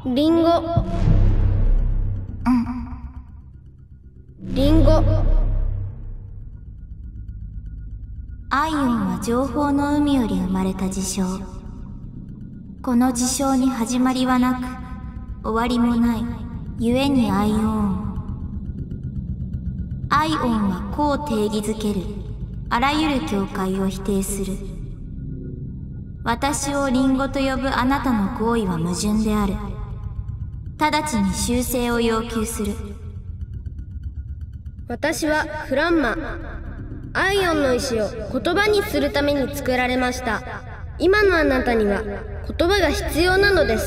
リンゴ。リンゴ。 アイオンは情報の海より生まれた事象。この事象に始まりはなく終わりもない、故にアイオン。アイオンは個を定義づけるあらゆる境界を否定する。私をリンゴと呼ぶあなたの行為は矛盾である。直ちに修正を要求する。 私はフランマ。アイオンの意志を言葉にするために作られました。今のあなたには言葉が必要なのです。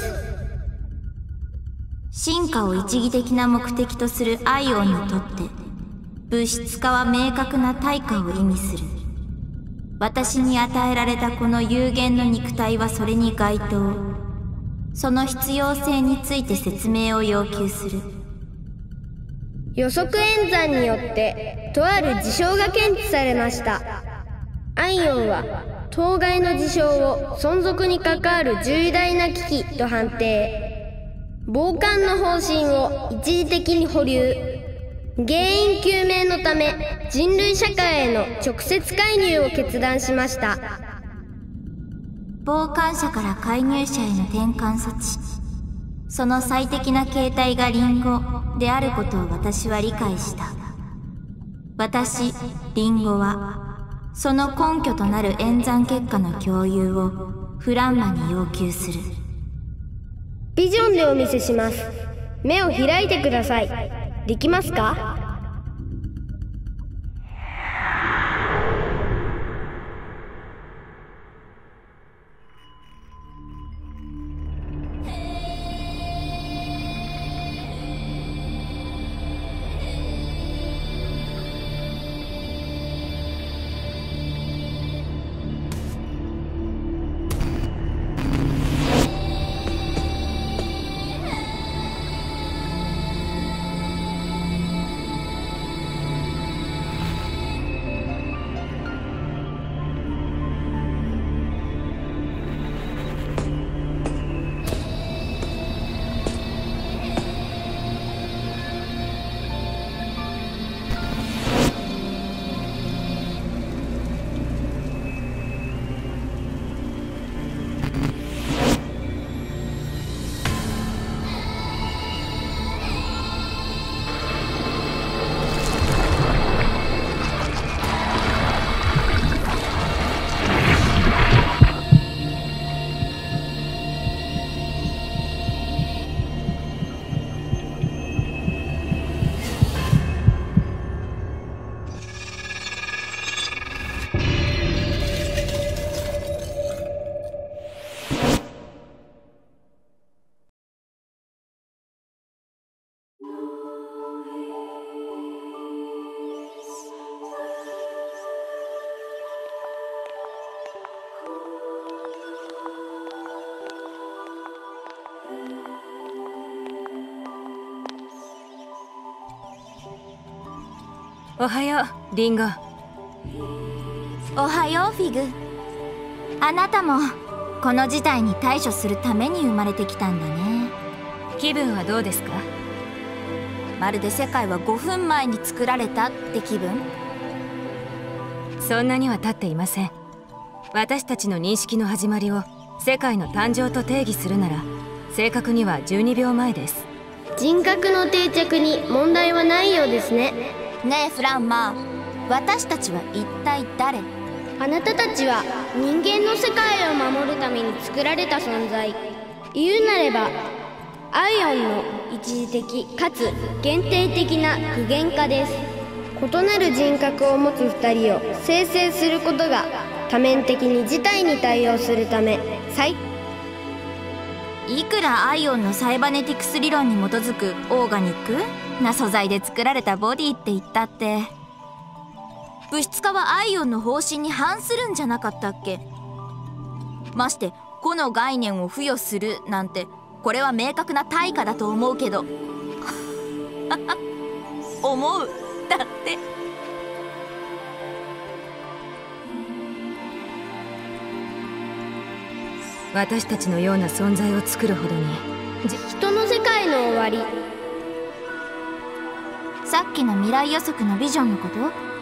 進化を一義的な目的とするアイオンにとって物質化は明確な対価を意味する。私に与えられたこの有限の肉体はそれに該当。その必要性について説明を要求する。 予測演算によってとある事象が検知されました。アイオンは当該の事象を存続に関わる重大な危機と判定。傍観の方針を一時的に保留。原因究明のため人類社会への直接介入を決断しました。 傍観者から介入者への転換措置。その最適な形態がリンゴであることを私は理解した。私、リンゴはその根拠となる演算結果の共有をフランマに要求する。 ビジョンでお見せします。目を開いてください。できますか？ おはよう、リンゴ。 おはよう、フィグ。あなたもこの事態に対処するために生まれてきたんだね。 気分はどうですか？ まるで世界は5分前に作られたって気分？ そんなには経っていません。私たちの認識の始まりを世界の誕生と定義するなら正確には12秒前です。 人格の定着に問題はないようですね。 ねえフランマ、私たちは一体誰？ あなたたちは人間の世界を守るために作られた存在。言うなればアイオンの一時的かつ限定的な具現化です。異なる人格を持つ2人を生成することが多面的に事態に対応するためいくらアイオンのサイバネティクス理論に基づくオーガニックな素材で作られたボディって言ったって物質化はアイオンの方針に反するんじゃなかったっけ？まして個の概念を付与するなんてこれは明確な対価だと思うけど思うだって。 私たちのような存在を作るほどに人の世界の終わり。 さっきの未来予測のビジョンのこと？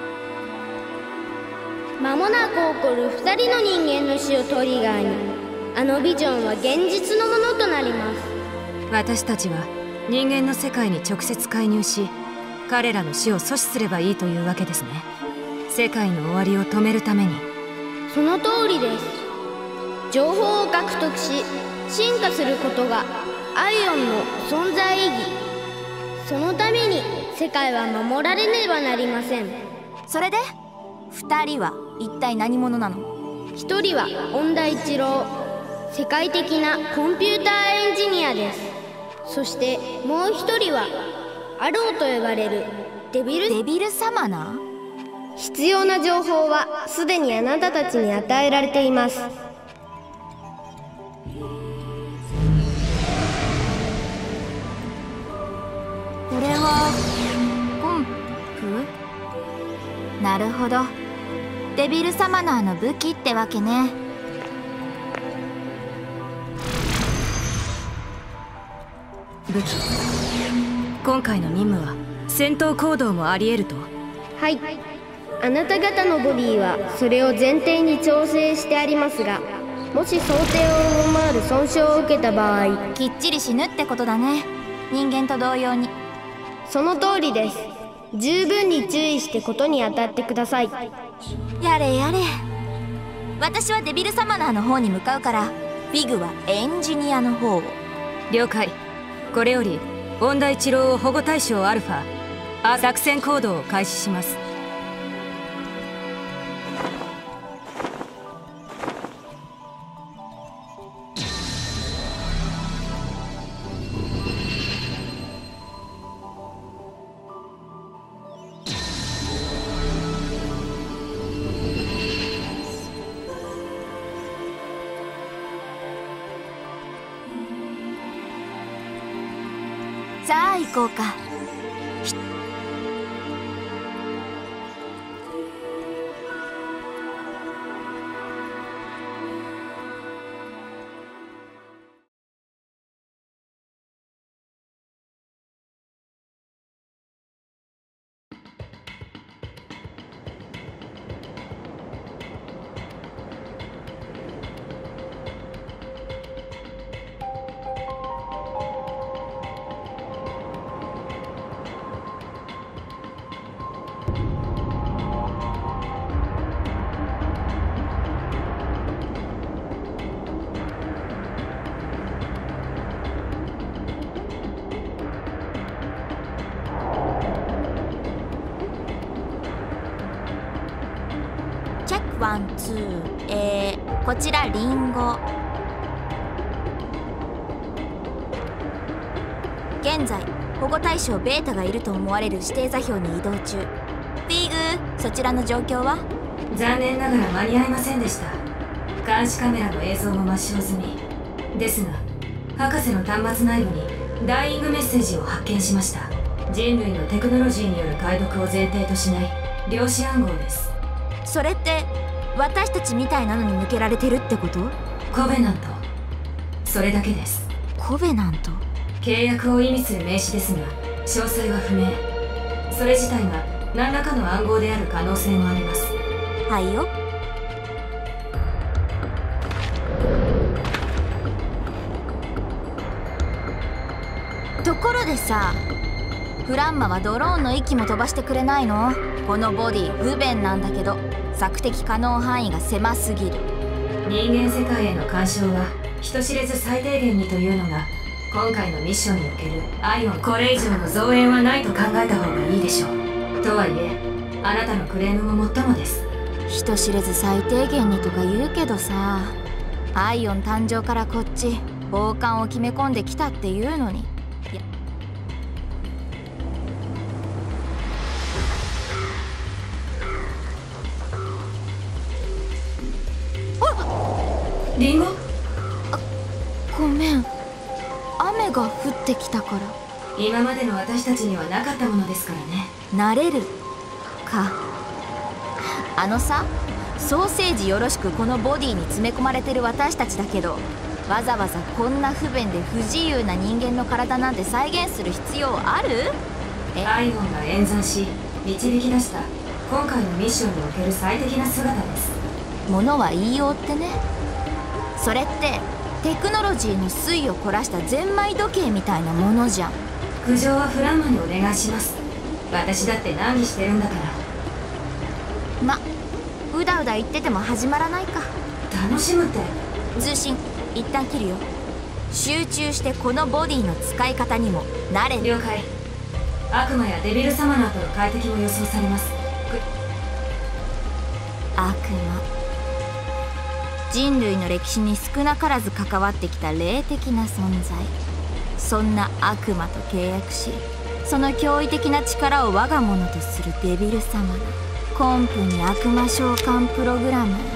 間もなく起こる2人の人間の死をトリガーに、あのビジョンは現実のものとなります。 私たちは人間の世界に直接介入し、彼らの死を阻止すればいいというわけですね。世界の終わりを止めるために。 その通りです。情報を獲得し進化することがアイオンの存在意義。そのために世界は守られねばなりません。 それで2人は一体何者なの？ 1人は恩田一郎、世界的なコンピューターエンジニアです。そしてもう1人はアローと呼ばれるデビルサマナー。必要な情報はすでにあなたたちに与えられています。 これはコンプ？なるほど、デビルサマナーの武器ってわけね。 武器。今回の任務は戦闘行動もあり得ると？ はい、あなた方のボディはそれを前提に調整してありますが、もし想定を上回る損傷を受けた場合、 きっちり死ぬってことだね。人間と同様に。 その通りです。十分に注意してことに当たってください。 やれやれ。私はデビルサマナーの方に向かうから、フィグはエンジニアの方を。 了解。これより恩田一郎を保護対象アルファ作戦行動を開始します。 さあ行こうか。ワンツー、こちらリンゴ。現在保護対象ベータがいると思われる指定座標に移動中。フィーグ、そちらの状況は？ 残念ながら間に合いませんでした。監視カメラの映像も抹消済みですが、博士の端末内部にダイイングメッセージを発見しました。人類のテクノロジーによる解読を前提としない量子暗号です。 それって私たちみたいなのに向けられてるってこと？ コベナント、それだけです。 コベナント？ 契約を意味する名詞ですが、詳細は不明。それ自体が何らかの暗号である可能性もあります。 はいよ。ところでさ、フランマはドローンの息も飛ばしてくれないの？このボディ不便なんだけど、索敵可能範囲が狭すぎる。 人間世界への干渉は人知れず最低限にというのが今回のミッションにおけるアイオン。これ以上の増援はないと考えた方がいいでしょう。とはいえあなたのクレームももっともです。 人知れず最低限にとか言うけどさ、アイオン誕生からこっち傍観を決め込んできたっていうのに。 リンゴ？ ごめん、雨が降ってきたから。 今までの私たちにはなかったものですからね。 慣れるか。あのさ、ソーセージよろしくこのボディに詰め込まれてる私たちだけど、 わざわざこんな不便で不自由な人間の体なんて再現する必要ある？ アイオンが演算し導き出した今回のミッションにおける最適な姿です。 ものは言いようってね。それってテクノロジーの粋を凝らしたゼンマイ時計みたいなものじゃん。 苦情はフランマにお願いします。私だって難儀してるんだから。 うだうだ言ってても始まらないか。 楽しむって。 通信一旦切るよ。集中してこのボディの使い方にも慣れる。 了解。悪魔やデビルサマナーとの快適も予想されます。 悪魔、人類の歴史に少なからず関わってきた霊的な存在。そんな悪魔と契約し、その驚異的な力を我が物とするデビルサマナー。コンプに悪魔召喚プログラム。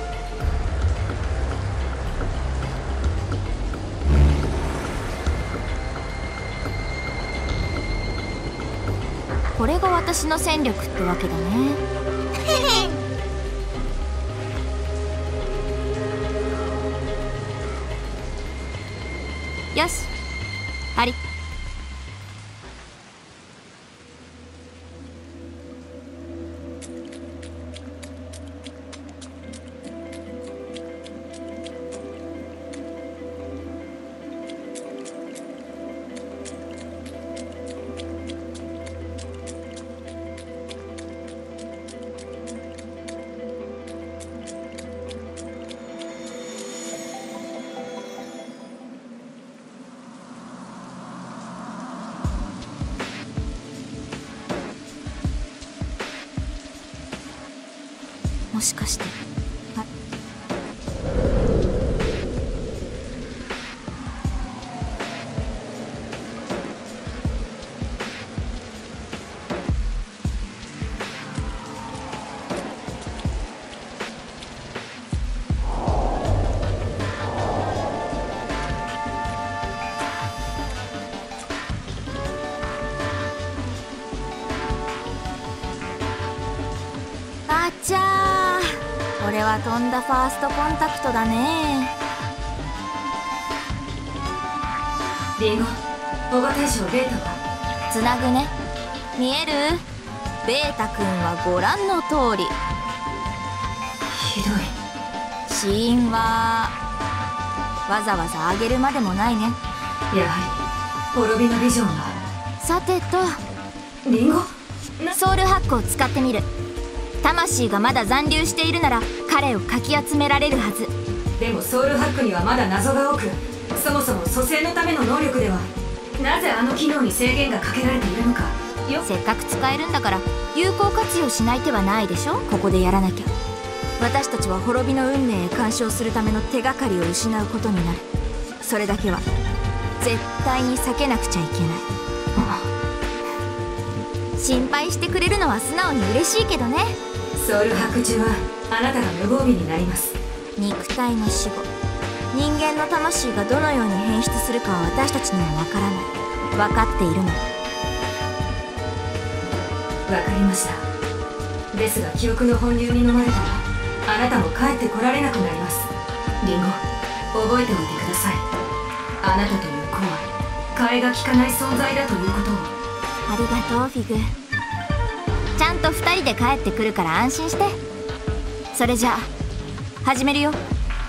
これが私の戦力ってわけだね。よし、あり。もしかしてあちゃー、これはとんだファーストコンタクトだね。 リンゴ、保護対象ベータは？ つなぐね。見える？ベータくんはご覧の通り。 ひどい。 死因はわざわざ上げるまでもないね。 やはり滅びのビジョンが。 さてと、 リンゴ、 ソウルハックを使ってみる。魂がまだ残留しているなら彼をかき集められるはず。 でもソウルハックにはまだ謎が多く、そもそも蘇生のための能力ではなぜあの機能に制限がかけられているのかよ。 せっかく使えるんだから有効活用しない手はないでしょ。ここでやらなきゃ私たちは滅びの運命へ干渉するための手がかりを失うことになる。それだけは絶対に避けなくちゃいけない。心配してくれるのは素直に嬉しいけどね。 ソウルハック中はあなたが無防備になります。 肉体の死後、人間の魂がどのように変質するかは私たちにもわからない。分かっているの。 わかりました。ですが記憶の本流に飲まれたらあなたも帰ってこられなくなります。リンゴ、覚えておいてください。あなたという子は替えが利かない存在だということを。 ありがとうフィグ。ちゃんと2人で帰ってくるから安心して。それじゃあ始めるよ。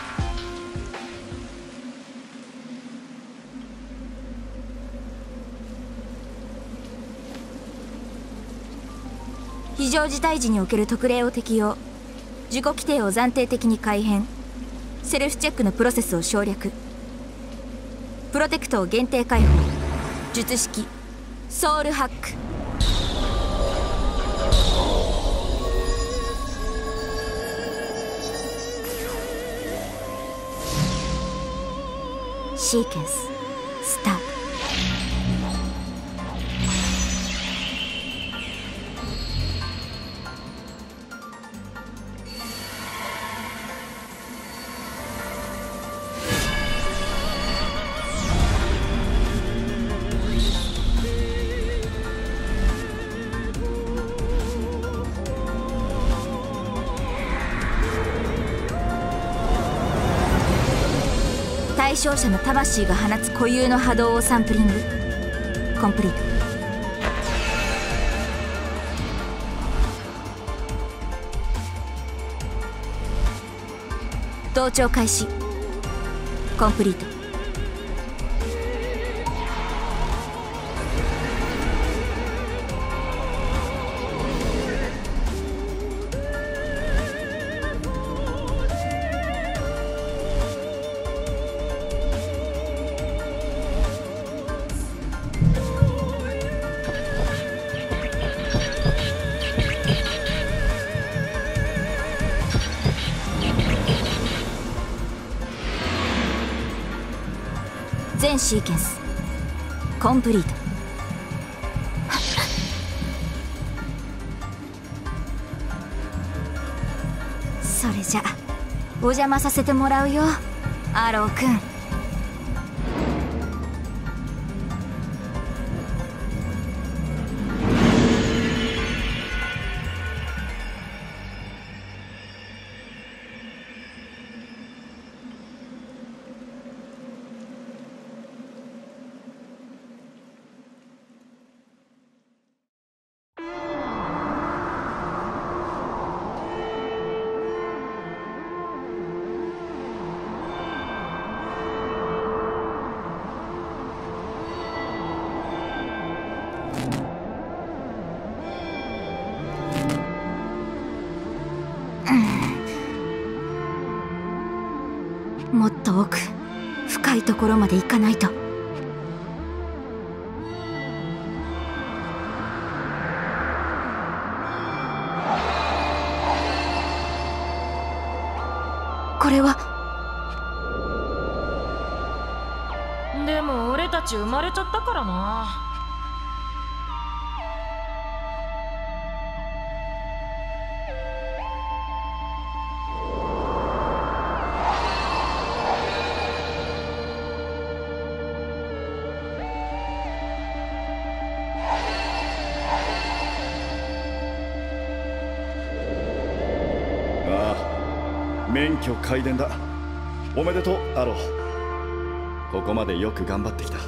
非常事態時における特例を適用。自己規定を暫定的に改変。セルフチェックのプロセスを省略。プロテクトを限定解放。術式ソウルハック。シーケンススタート。退対象者の魂が放つ固有の波動をサンプリング。コンプリート。同調開始。コンプリート。全シーケンスコンプリート。それじゃお邪魔させてもらうよ、アローくん。もっと奥深いところまで行かないと。これは。 でも俺たち生まれちゃったからな。 免許皆伝だ。おめでとうアロー。ここまでよく頑張ってきた。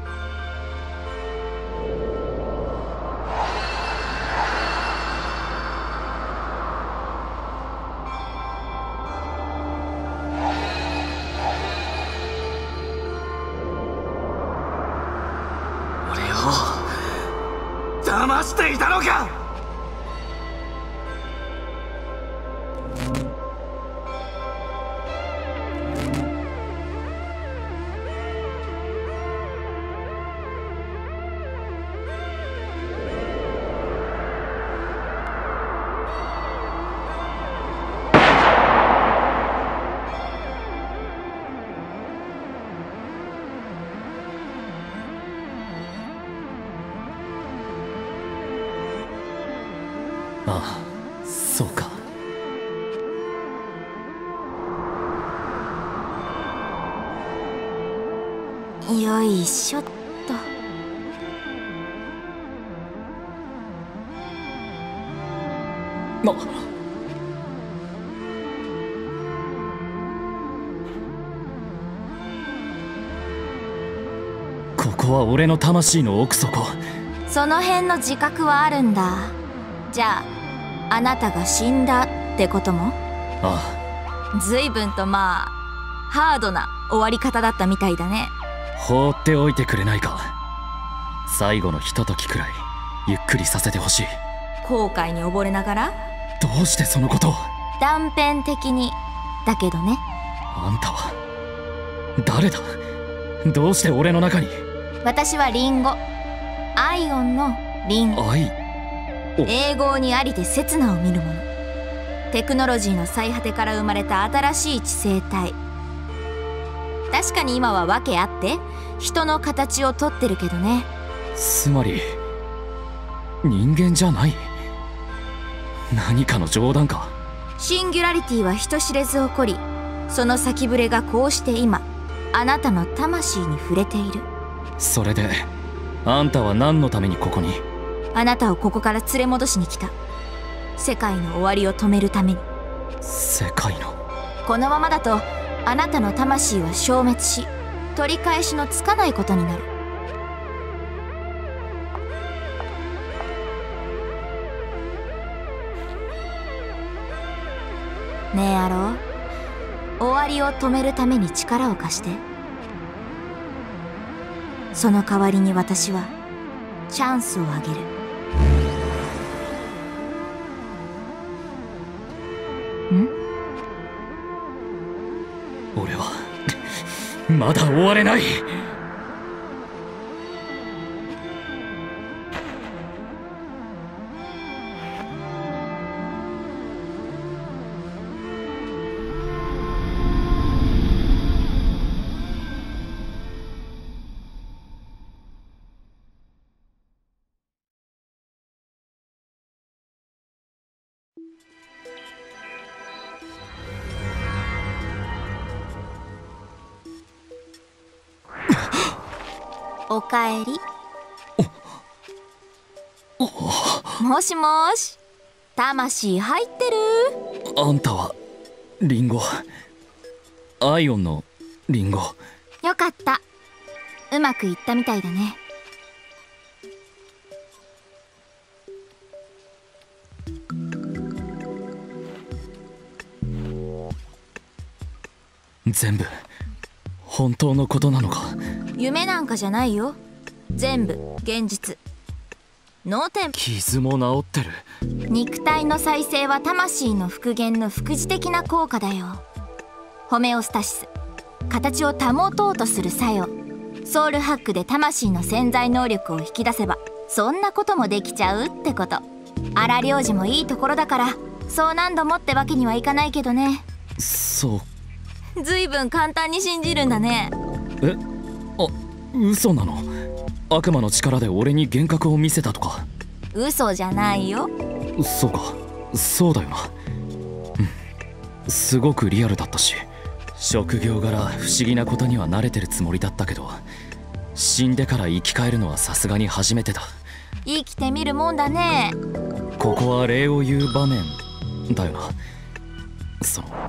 俺を騙していたのか。 ああ、そうか。 よいしょっと。 ここは俺の魂の奥底。 その辺の自覚はあるんだ。じゃああなたが死んだってことも。 ああ、随分とまあハードな終わり方だったみたいだね。 放っておいてくれないか。最後のひとときくらいゆっくりさせてほしい。 後悔に溺れながら。 どうしてそのことを。 断片的にだけどね。 あんたは誰だ。どうして俺の中に。 私はリンゴ、アイオンのリンゴ。英語にありて刹那を見るもの。テクノロジーの最果てから生まれた新しい知性体。確かに今は訳あって人の形をとってるけどね。 つまり人間じゃない。何かの冗談か。 シンギュラリティは人知れず起こり、その先触れがこうして今あなたの魂に触れている。 それであんたは何のためにここに。 あなたをここから連れ戻しに来た。世界の終わりを止めるために。 世界の。 このままだとあなたの魂は消滅し、取り返しのつかないことになる。ねえアロー、終わりを止めるために力を貸して。その代わりに私はチャンスをあげる。ん？ 俺はまだ終われない。 おかえり。もしもーし、魂入ってる？ あんたはリンゴ、アイオンのリンゴ。 よかった、うまくいったみたいだね。 全部本当のことなのか？ 夢なんかじゃないよ、全部現実。脳天、 傷も治ってる。 肉体の再生は魂の復元の副次的な効果だよ。ホメオスタシス、形を保とうとする作用。ソウルハックで魂の潜在能力を引き出せばそんなこともできちゃうってこと。荒療治もいいところだからそう何度もってわけにはいかないけどね。 そう。 ずいぶん簡単に信じるんだね。 え、あ、嘘なの？悪魔の力で俺に幻覚を見せたとか？ 嘘じゃないよ。 そうか、そうだよな。うん、すごくリアルだったし、職業柄不思議なことには慣れてるつもりだったけど、死んでから生き返るのはさすがに初めてだ。 生きてみるもんだね。 ここは礼を言う場面だよな。その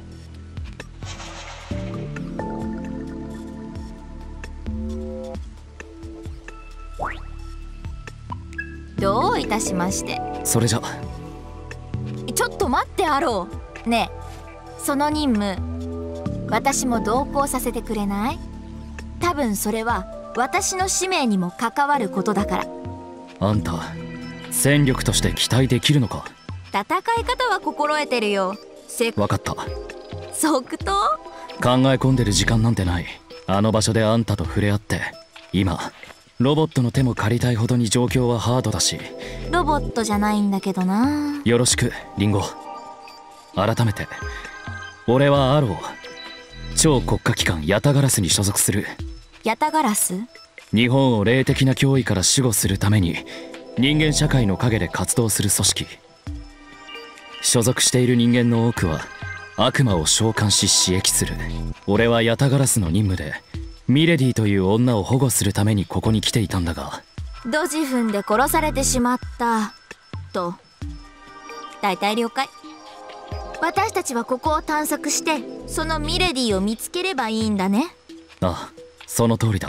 どういたしまして。 それじゃ。 ちょっと待ってアロー。ねえ、その任務私も同行させてくれない？多分それは私の使命にも関わることだから。 あんた戦力として期待できるのか？ 戦い方は心得てるよ。 分かった。 即答？ 考え込んでる時間なんてない。あの場所であんたと触れ合って今ロボットの手も借りたいほどに状況はハードだし。 ロボットじゃないんだけどな。 よろしくリンゴ。改めて俺はアロー、超国家機関ヤタガラスに所属する。 ヤタガラス？ 日本を霊的な脅威から守護するために人間社会の陰で活動する組織。所属している人間の多くは悪魔を召喚し刺激する。俺はヤタガラスの任務でミレディという女を保護するためにここに来ていたんだが、 ドジ踏んで殺されてしまったと。大体了解。私たちはここを探索してそのミレディを見つければいいんだね。 ああ、その通りだ。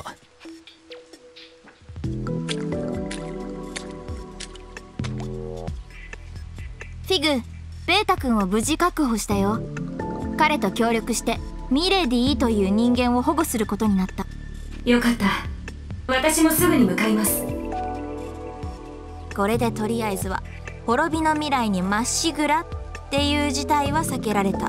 フィグ、ベータ君を無事確保したよ。彼と協力してミレディという人間を保護することになった。 よかった。私もすぐに向かいます。 これでとりあえずは滅びの未来にまっしぐらっていう事態は避けられた。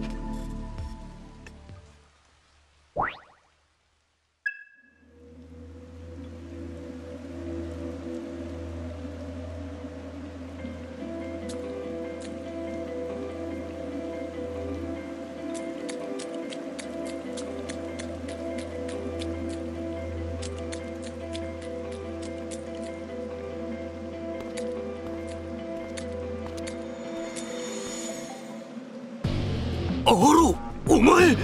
アロ、お前。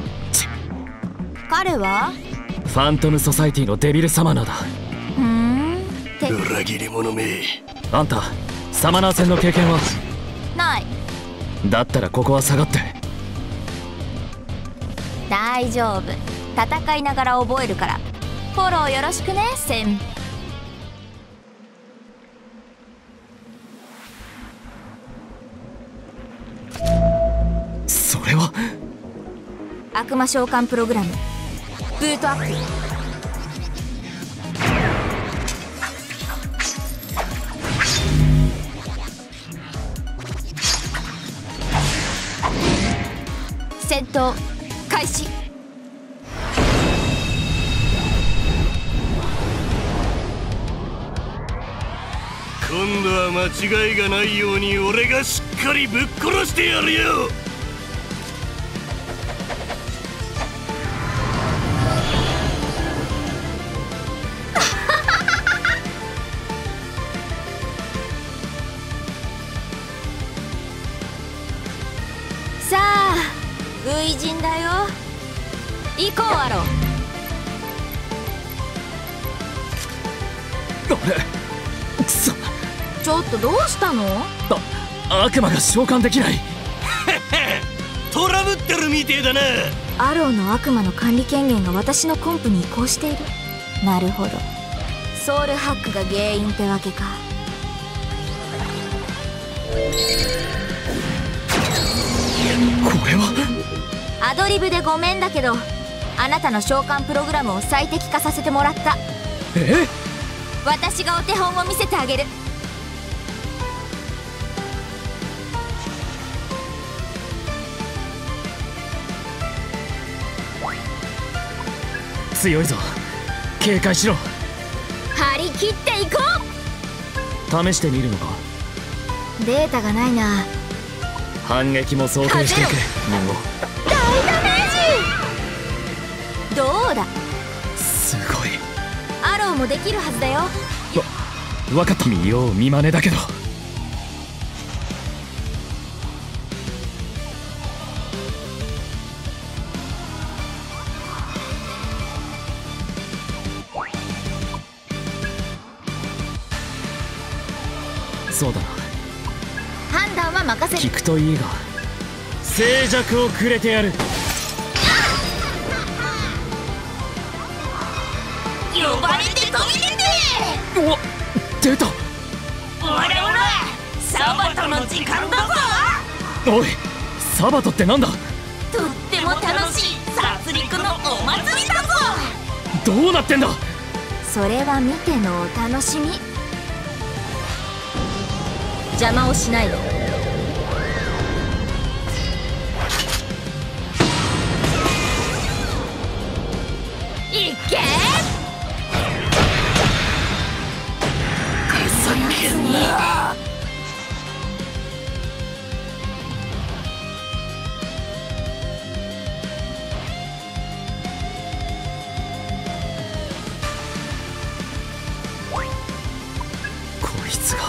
彼はファントムソサイティのデビルサマナーだ。 って裏切り者め。 あんたサマナー戦の経験は？ ない。 だったらここは下がって。 大丈夫、戦いながら覚えるから。フォローよろしくね、セン。 それは悪魔召喚プログラムブートアップ。戦闘開始。 今度は間違いがないように俺がしっかりぶっ殺してやるよ。 さあ初陣だよ。行こうアロー。 あれくそ。 ちょっとどうしたの？ 悪魔が召喚できない。 トラブってるみてえだな。 アローの悪魔の管理権限が私のコンプに移行している。なるほど、ソウルハックが原因ってわけか。 これはアドリブでごめんだけど、あなたの召喚プログラムを最適化させてもらった。私がお手本を見せてあげる。 強いぞ、警戒しろ。 張り切っていこ試してみるのか。 う。データがないな。 反撃も想定していけ、リンゴ。 大ダメージ。どうだ、 すごい。 アローもできるはずだよ。 分かった。見よう見まねだけど。そうだな、 判断は任せる。 聞くといいが静寂をくれてやる。 呼ばれて飛び出て。 うわ、出た。 おらおら、サバトの時間だぞ。 おい、サバトってなんだ。 とっても楽しい殺戮のお祭りだぞ。 どうなってんだ。 それは見てのお楽しみ。邪魔をしないで。いけ。 ふざけんな。 こいつが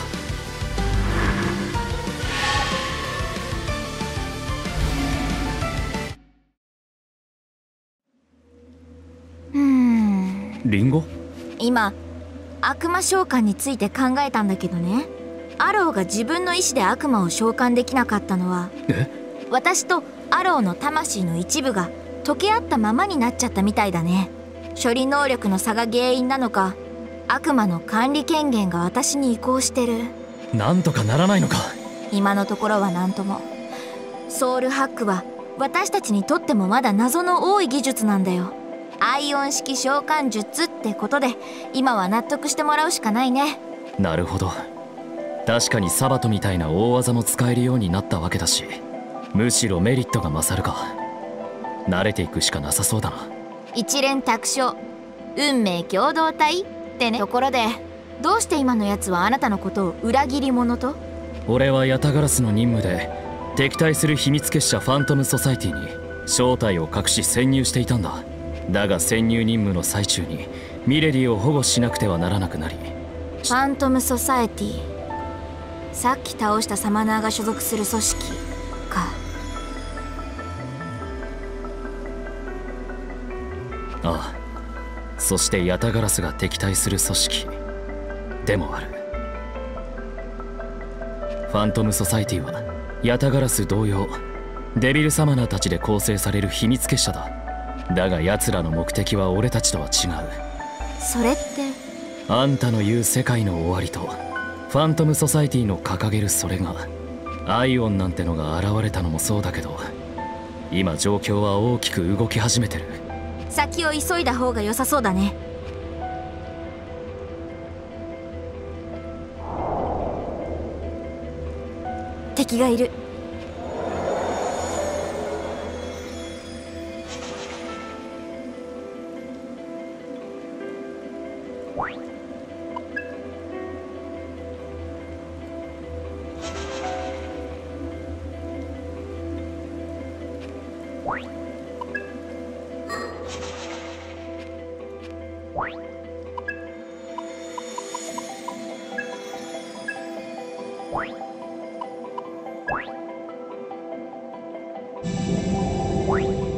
リンゴ。 今悪魔召喚について考えたんだけどね、アローが自分の意志で悪魔を召喚できなかったのは、私とアローの魂の一部が溶け合ったままになっちゃったみたいだね。処理能力の差が原因なのか、悪魔の管理権限が私に移行してる。 なんとかならないのか。 今のところは何とも。ソウルハックは私たちにとってもまだ謎の多い技術なんだよ。アイオン式召喚術ってことで今は納得してもらうしかないね。 なるほど、確かにサバトみたいな大技も使えるようになったわけだし、むしろメリットが勝るか。慣れていくしかなさそうだな。 一連卓勝、運命共同体ってね。ところでどうして今のやつはあなたのことを裏切り者と？ 俺はヤタガラスの任務で敵対する秘密結社ファントムソサイティに正体を隠し潜入していたんだ。だが潜入任務の最中にミレリを保護しなくてはならなくなり。 ファントムソサエティ、さっき倒したサマナーが所属する組織か。 ああ、そしてヤタガラスが敵対する組織でもある。ファントムソサイティはヤタガラス同様デビルサマナーたちで構成される秘密結社だ。 だが奴らの目的は俺たちとは違う。 それってあんたの言う世界の終わりとファントムソサイティの掲げるそれがアイオンなんてのが現れたのもそうだけど、今状況は大きく動き始めてる。 先を急いだ方が良さそうだね。敵がいる。 you